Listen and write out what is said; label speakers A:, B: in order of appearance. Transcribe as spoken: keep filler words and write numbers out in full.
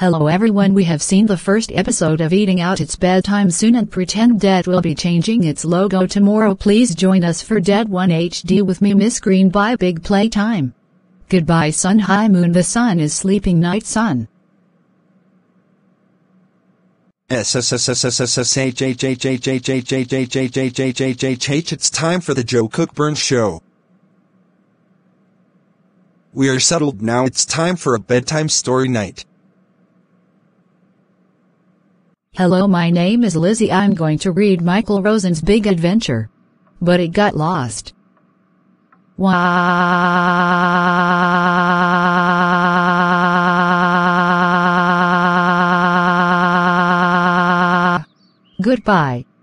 A: Hello everyone, we have seen the first episode of Eating Out. It's bedtime soon and pretend that will be changing its logo tomorrow. Please join us for Dead one H D with me, Miss Green. Bye big playtime. Goodbye sun, high moon, the sun is sleeping, night sun.
B: S S S S S S S H H H H H H H H H H H H H H. It's time for the Joe Cookburn Show. We are settled now. It's time for a bedtime story night.
A: Hello, my name is Lizzie. I'm going to read Michael Rosen's Big Adventure. But it got lost. Wah. Goodbye.